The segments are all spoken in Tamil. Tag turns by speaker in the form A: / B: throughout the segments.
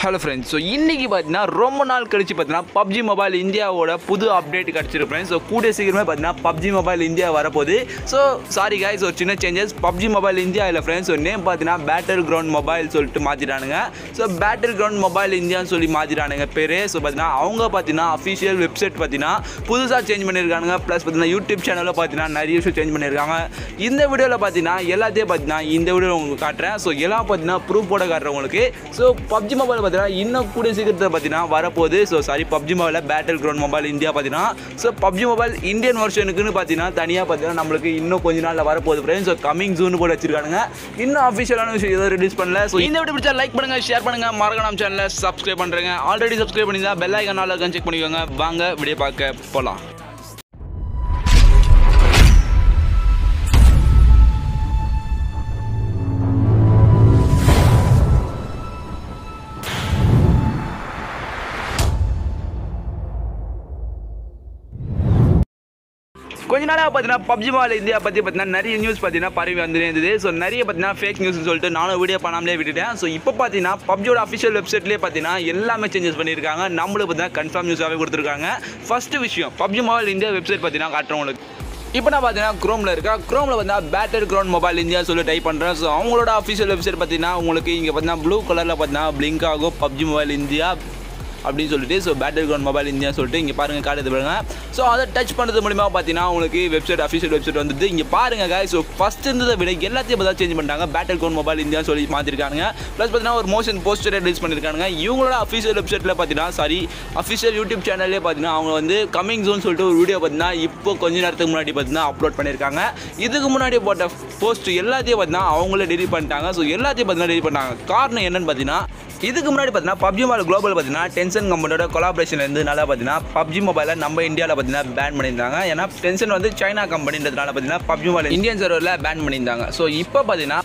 A: Hello friends. ஸோ இன்றைக்கி பார்த்தீங்கன்னா ரொம்ப நாள் கழிச்சு பார்த்தீங்கன்னா பப்ஜி மொபைல் இந்தியாவோட புது அப்டேட் கிடச்சிருக்கு ஃப்ரெண்ட்ஸ். ஸோ கூடிய சீக்கிரமே பார்த்தீங்கன்னா பப்ஜி மொபைல் இந்தியா வரப்போகுது. ஸோ சாரி காய்ஸ், ஒரு சின்ன சேஞ்சஸ். பப்ஜி மொபைல் இந்தியா இல்லை ஃப்ரெண்ட்ஸ். ஸோ நேம் பார்த்தீங்கன்னா பேட்டில் கிரவுண்ட் மொபைல் சொல்லிட்டு மாற்றிட்டானுங்க. ஸோ பேட்டில் கிரவுண்ட் மொபைல் இந்தியான்னு சொல்லி மாற்றிட்டானுங்க பேர். ஸோ பார்த்தீங்கன்னா அவங்க பார்த்தீங்கன்னா அஃபிஷியல் வெப்சைட் பார்த்தீங்கன்னா புதுசாக சேஞ்ச் பண்ணியிருக்காங்க. ப்ளஸ் பார்த்தீங்கன்னா யூடியூப் சேனலில் பார்த்தீங்கன்னா நிறைய விஷயம் சேஞ்ச் பண்ணியிருக்காங்க. இந்த வீடியோவில் பார்த்தீங்கன்னா எல்லாத்தையும் பார்த்தீங்கன்னா இந்த வீடியோவில் உங்களுக்கு காட்டுறேன். ஸோ எல்லாம் பார்த்தீங்கன்னா ப்ரூஃபோட காட்டுறேன் உங்களுக்கு. ஸோ பப்ஜி மொபைல் பார்த்தீங்கன்னா இன்னும் கூடிய சீக்கிரத்தில் பார்த்தீங்கன்னா வரப்போகுது. ஸோ சாரி, பப்ஜி மொபைலில் பேட்டில் கிரவுண்ட் மொபைல் இந்தியா பார்த்தீங்கன்னா ஸோ பப்ஜி மொபைல் இந்தியன் வெர்ஷனுக்குன்னு பார்த்தீங்கன்னா தனியாக பார்த்தீங்கன்னா நம்மளுக்கு இன்னும் கொஞ்ச நாளில் வரப்போகுது ஃப்ரெண்ட்ஸ். ஸோ கமிங் ஜூன் போட்டு வச்சிருக்காங்க. இன்னும் அஃபிஷியலான விஷயம் எதுவும் ரிலீஸ் பண்ணல. ஸோ இந்த வீடியோ பிடிச்சா லைக் பண்ணுங்கள், ஷேர் பண்ணுங்கள், மறக்காம நம்ம சேனலை சப்ஸ்கிரைப் பண்ணுறேங்க. ஆல்ரெடி சப்ஸ்கிரைப் பண்ணியிருந்தா பெல் ஐக்கான் ஆல் செக் பண்ணிக்கோங்க. வாங்க வீடியோ பார்க்க போகலாம். கொஞ்ச நாளாக பார்த்தீங்கன்னா பப்ஜி மொபைல் இந்தியா பற்றி பார்த்தீங்கன்னா நிறைய நியூஸ் பார்த்தீங்கன்னா பரவி வந்துருந்தது. ஸோ நிறைய பார்த்தீங்கன்னா ஃபேக் நியூஸ்னு சொல்லிட்டு நானும் வீடியோ பண்ணாமலே விட்டுட்டேன். ஸோ இப்போ பார்த்தீங்கன்னா பப்ஜியோட அஃபிஷியல் வெப்சைட்லேயே பார்த்தீங்கன்னா எல்லாமே சேஞ்சஸ் பண்ணியிருக்காங்க. நம்மளுக்கு பார்த்தீங்கன்னா கன்ஃபார்ம் நியூஸாகவே கொடுத்துருக்காங்க. ஃபஸ்ட்டு விஷயம், பப்ஜி மொபைல் இந்தியா வெப்சைட் பார்த்தீங்கன்னா காட்டுறவங்களுக்கு இப்போ நான் பார்த்தீங்கன்னா க்ரோமில் இருக்கா. க்ரோமில் பார்த்தீங்கன்னா பேட்டில் கிரவுண்ட் மொபைல் இந்தியா சொல்லி டைப் பண்ணுறேன். ஸோ அவங்களோட அஃபிஷியல் வெப்சைட் பார்த்தீங்கன்னா உங்களுக்கு இங்கே பார்த்தீங்கன்னா ப்ளூ கலரில் பார்த்தீங்கன்னா பிளிங்க் ஆகும் பப்ஜி மொபைல் இந்தியா அப்படின்னு சொல்லிட்டு. So battle ground mobile India சொல்லிட்டு இங்கே பாருங்கள் காட்டுது பாருங்க. ஸோ அதை டச் பண்ணுறது மூலிமா பார்த்தீங்கன்னா உங்களுக்கு வெப்சைட் அஃபிஷியல் வெப்சைட் வந்துட்டு இங்கே பாருங்க guys. ஸோ ஃபஸ்ட் இருந்ததை விட எல்லாத்தையும் பார்த்தா சேஞ்ச் பண்ணிட்டாங்க. பேட்டில் கிரவுண்ட் மொபைல் இந்தியா சொல்லி மாற்றிருக்காங்க. ப்ளஸ் பார்த்தீங்கன்னா ஒரு மோஷன் போஸ்டர் ரிலீஸ் பண்ணியிருக்காங்க. இவங்களோட அஃபிஷியல் வெப்சைட்டில் பார்த்தீங்கன்னா சாரி அஃபிஷியல் யூடியூப் சேனல்லே பார்த்தீங்கன்னா அவங்க வந்து கமிங் ஜூன் சொல்லிட்டு ஒரு வீடியோ பார்த்தீங்கன்னா இப்போ கொஞ்ச நேரத்துக்கு முன்னாடி பார்த்தீங்கன்னா அப்லோட் பண்ணியிருக்காங்க. இதுக்கு முன்னாடி போட்ட போஸ்ட் எல்லாத்தையும் பார்த்தீங்கன்னா அவங்களே டெலிட் பண்ணிட்டாங்க. ஸோ எல்லாத்தையும் பார்த்தீங்கன்னா டெலிட் பண்ணாங்க. காரணம் என்னன்னு பார்த்தீங்கன்னா இதுக்கு முன்னாடி பார்த்தீங்கன்னா பப்ஜி மொபைல் குளோபல் பார்த்தீங்கன்னா டென்சன் கம்பெனியோட கொலாபரேஷன் இருந்ததுனால பார்த்தீங்கன்னா பப்ஜி மொபைலை நம்ம இந்தியாவில் பார்த்தீங்கன்னா பேன் பண்ணியிருந்தாங்க. ஏன்னா டென்சன் வந்து சைனா கம்பெனின்றதுனால பார்த்தீங்கன்னா பப்ஜி மொபைல் இந்தியன் சர்வரில் பேன் பண்ணியிருந்தாங்க. ஸோ இப்போ பார்த்தீங்கன்னா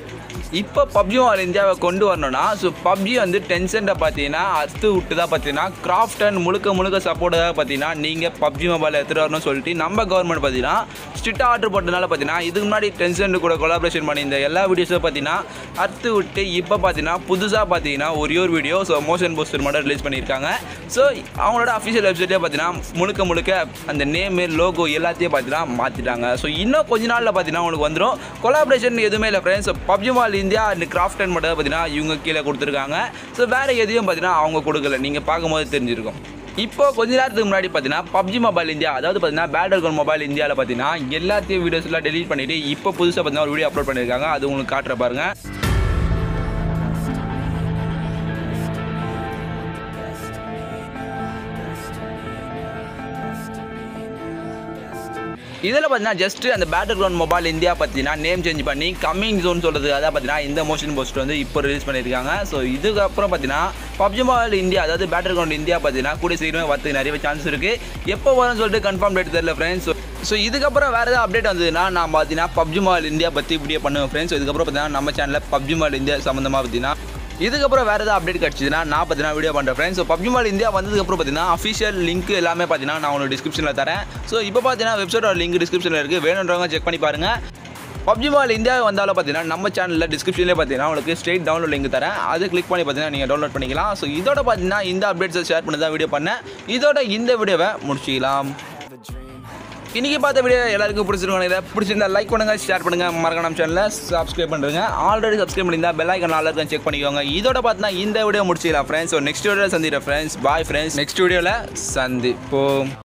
A: பப்ஜி மொபைல் இந்தியாவை கொண்டு வரணும்னா ஸோ பப்ஜி வந்து டென்சன்ட்டை பார்த்தீங்கன்னா அறுத்து விட்டு தான் பார்த்தீங்கன்னா கிராஃப்ட் அண்ட் முழுக்க சப்போர்ட்டாக பார்த்தீங்கன்னா நீங்கள் பப்ஜி மொபைலை எடுத்துகிட்டு வரணும்னு சொல்லிட்டு நம்ம கவர்மெண்ட் பார்த்தீங்கன்னா ஸ்ட்ரிக்டாக ஆர்டர் போட்டதுனால பார்த்தீங்கன்னா இதுக்கு முன்னாடி டென்சன் கூட கொலாபரேஷன் பண்ணி இந்த எல்லா வீடியோஸும் பார்த்தீங்கன்னா அறுத்து விட்டு இப்போ பார்த்தீங்கன்னா புதுசாக பார்த்தீங்கன்னா ஒரே ஒரு வீடியோ ஸோ மோஷன் போஸ்டர் மட்டும் ரிலீஸ் பண்ணியிருக்காங்க. ஸோ அவங்களோட அஃபிஷியல் வெப்சைட்டே பார்த்தீங்கன்னா முழுக்க அந்த நேமு லோகோ எல்லாத்தையும் பார்த்தீங்கன்னா மாற்றிட்டாங்க. ஸோ இன்னும் கொஞ்ச நாளில் பார்த்தீங்கன்னா உங்களுக்கு வந்துடும். கொலாபரேஷன் எதுவுமே இல்லை friends. PUBG mobile India and craft and மட்டும் பார்த்தீங்கன்னா இவங்க கீழே கொடுத்துருக்காங்க. ஸோ வேறு எதையும் பார்த்தீங்கன்னா அவங்க கொடுக்கல. நீங்கள் பார்க்கும்போது தெரிஞ்சிருக்கும். இப்போ கொஞ்ச நேரத்துக்கு முன்னாடி பார்த்தீங்கன்னா பப்ஜி மொபைல் இந்தியா அதாவது பார்த்தீங்கன்னா பேட்டில் கிரவுண்ட் மொபைல் இந்தியாவில் பார்த்தீங்கன்னா எல்லாத்தையும் வீடியோஸ்லாம் டெலீட் பண்ணிவிட்டு இப்போ புதுசாக பார்த்தீங்கன்னா ஒரு வீடியோ அப்லோட் பண்ணியிருக்காங்க. அது உங்களுக்கு காட்டுற பாருங்க. இதில் பார்த்தீங்கன்னா ஜஸ்ட் அந்த பேட்டில் கிரவுண்ட் மொபைல் இந்தியா பார்த்தீங்கன்னா நேம் சேஞ்ச் பண்ணி கம்மிங் ஜோன் சொல்கிறது அதான் பார்த்தீங்கன்னா இந்த மோஷன் போஸ்டர் வந்து இப்போ ரிலீஸ் பண்ணியிருக்காங்க. ஸோ இதுக்கப்புறம் பார்த்தீங்கன்னா பப்ஜி மொபைல் இந்தியா அதாவது பேட்டில் கிரவுண்ட் இந்தியா பார்த்தீங்கன்னா கூடிய சீக்கிரமே வரதுக்கு நிறைய சான்ஸ் இருக்குது. எப்போ வரும்னு சொல்லிட்டு கன்ஃபார்ம் டேட் தெரியல ஃப்ரெண்ட்ஸ். ஸோ இதுக்கப்புறம் வேறு ஏதாவது அப்டேட் வந்ததுன்னா நான் பார்த்தீங்கன்னா பப்ஜி மொபைல் இந்தியா பற்றி வீடியோ பண்ணுவேன் ஃப்ரெண்ட்ஸ். இதுக்கப்புறம் பார்த்தீங்கன்னா நம்ம சேனலில் பப்ஜி மொபைல் இந்தியா சம்மந்தமாக பார்த்தீங்கன்னா இதுக்கப்புறம் வேறு ஏதாவது அப்டேட் கிடச்சிதுன்னா நான் பார்த்தீங்கன்னா வீடியோ பண்ணுறேன் friends. So PUBG mobile India வந்ததுக்கப்புறம் பார்த்தீங்கன்னா அஃபிஷியல் லிங்க் எல்லாமே பார்த்தீங்கன்னா நான் உங்களுக்கு டிஸ்கிரிப்ஷனில் தரேன். ஸோ இப்போ பார்த்தீங்கன்னா வெப்சைட்டோட லிங்க் டிஸ்கிரிப்ஷனில் இருக்குது. வேணுன்றவங்க செக் பண்ணி பாருங்கள். பப்ஜி மொபைல் இந்தியா வந்தாலும் பார்த்தீங்கன்னா நம்ம சேனலில் டிஸ்கிரிப்ஷன்லேயே பார்த்தீங்கன்னா உங்களுக்கு ஸ்ட்ரெயிட் டவுன்லோட் லிங்க் தரேன். அது கிளிக் பண்ணி பார்த்தீங்கன்னா நீங்கள் டவுன்லோட் பண்ணிக்கலாம். ஸோ இதோட பார்த்தீங்கன்னா இந்த அப்டேட்ஸை ஷேர் பண்ணி தான் வீடியோ பண்ணேன். இதோட இந்த வீடியோவை முடிச்சிக்கலாம். இன்றைக்கி பார்த்த வீடியோ எல்லாருக்கும் பிடிச்சிருந்தா லைக் பண்ணுங்கள், ஷேர் பண்ணுங்கள், மறக்காம நம்ம சேனலில் சப்ஸ்கிரைப் பண்ணுறேங்க. ஆல்ரெடி சப்ஸ்கிரைப் பண்ணியிருந்தா பெல் ஐக்கான் ஆல் செக் பண்ணிக்கோங்க. இதோட பார்த்தீங்கன்னா இந்த வீடியோ முடிச்சிக்கலாம் ஃப்ரெண்ட்ஸ். ஸோ நெக்ஸ்ட் வீடியோவில் சந்திக்கிறேன் ஃப்ரெண்ட்ஸ். Bye friends. நெக்ஸ்ட் வீடியோவில் சந்திப்போம்.